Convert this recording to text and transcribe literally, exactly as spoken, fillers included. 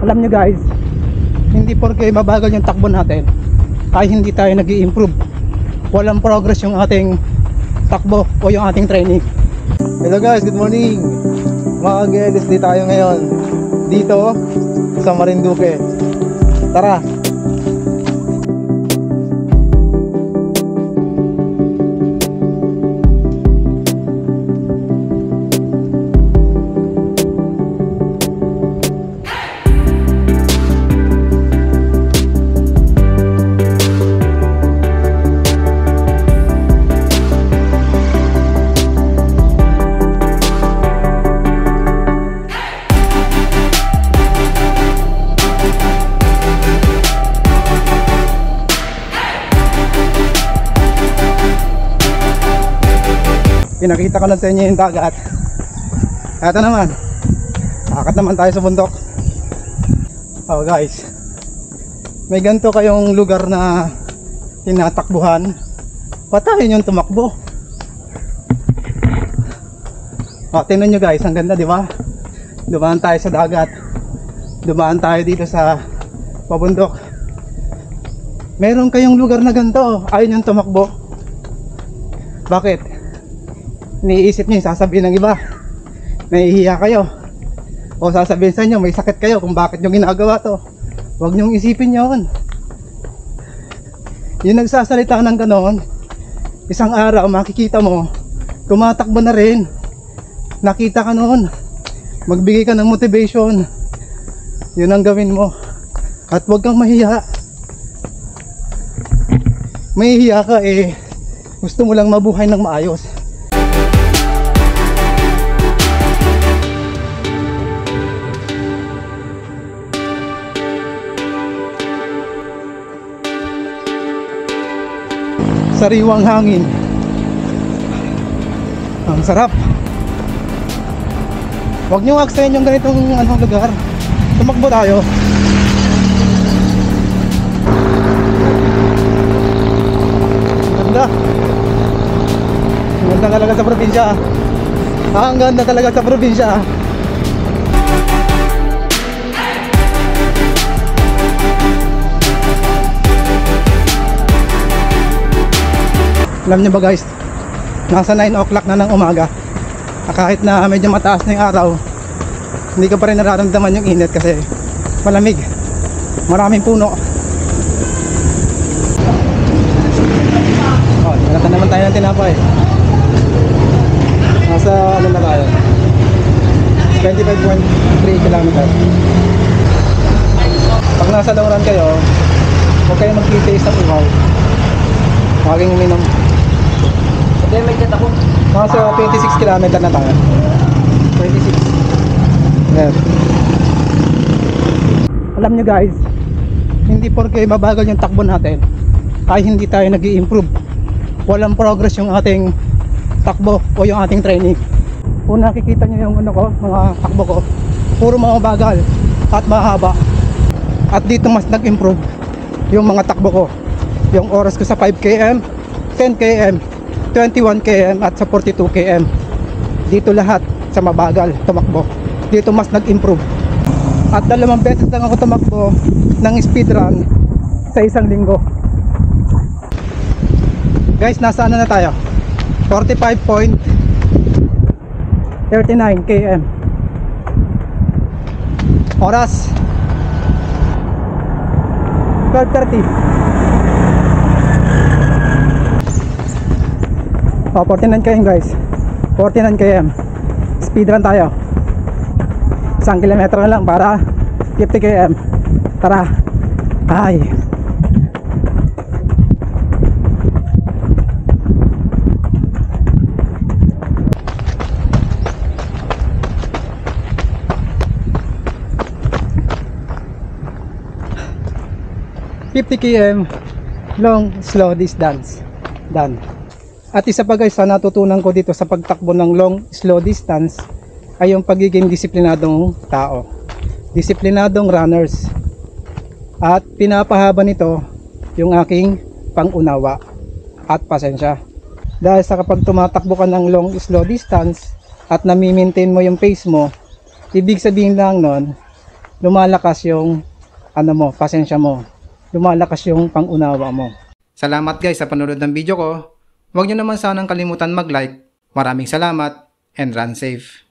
Alam nyo guys, hindi porke mabagal yung takbo natin ay hindi tayo nag-i-improve. Walang progress yung ating takbo o yung ating training. Hello guys, good morning. Mag-L S D tayo ngayon dito sa Marinduque. Tara. Pinakita ko lang sa inyo yung dagat. Ito naman, akit naman tayo sa bundok. Oh guys, may ganito kayong lugar na tinatakbuhan, patayin yung tumakbo. Oh, tingnan nyo guys, ang ganda, di ba? Dumaan tayo sa dagat, dumaan tayo dito sa pabundok. Meron kayong lugar na ganito, ayun yung tumakbo. Bakit? Iniisip nyo yung sasabihin ng iba, nahihiya kayo, o sasabihin sa inyo may sakit kayo kung bakit nyo ginagawa to. Huwag nyong isipin yun. Yung nagsasalita ng ganon, isang araw makikita mo tumatakbo na rin. Nakita ka noon, magbigay ka ng motivation. Yun ang gawin mo. At huwag kang mahiya. Mahihiya ka eh, gusto mo lang mabuhay ng maayos. Sariwang hangin, ang sarap. Huwag nyo aksayin yung ganitong anong lugar. Tumakbo tayo. Ganda. Ang ganda talaga sa probinsya. Ang ganda talaga sa probinsya. Alam nyo ba guys, nasa nine o'clock na ng umaga, kahit na medyo mataas na yung araw, hindi ka pa rin nararamdaman yung init kasi malamig, maraming puno. Oh, nalata naman tayo ng tinapay. Nasa ano na tayo, twenty-five point three kilometers. Pag nasa Lauran kayo, huwag kayo mag-taste ng ihaw, huwaging uminom. Hindi, may chat ako. Nasa twenty-six kilometers na tayo. twenty-six. Yes. Alam nyo guys, hindi porke mabagal yung takbo natin ay hindi tayo nag-i-improve. Walang progress yung ating takbo o yung ating training. Kung nakikita nyo yung ano ko, mga takbo ko, puro mga bagal at mahaba. At dito mas nag-improve yung mga takbo ko. Yung oras ko sa five kilometers, ten kilometers, twenty-one kilometers at sa forty-two kilometers. Dito lahat sa mabagal tumakbo. Dito mas nag-improve. At dalawang beses lang ako tumakbo ng speed run sa isang linggo. Guys, nasa ano na tayo? forty-five point three nine kilometers. Oras twelve thirty. Oh, forty-nine kilometers guys, forty-nine kilometers. Speed run tayo, isang kilometro na lang para fifty kilometers. Tara. Ay, fifty kilometers long slow distance done. At isa pa guys, sa natutunan ko dito sa pagtakbo ng long slow distance ay yung pagiging disiplinadong tao, disiplinadong runners. At pinapahaba nito yung aking pangunawa at pasensya. Dahil sa kapag tumatakbo ka ng long slow distance at nami-maintain mo yung pace mo, ibig sabihin lang nun, lumalakas yung ano mo, pasensya mo. Lumalakas yung pangunawa mo. Salamat guys sa panonood ng video ko. Huwag nyo naman sanang kalimutan mag-like. Maraming salamat and run safe.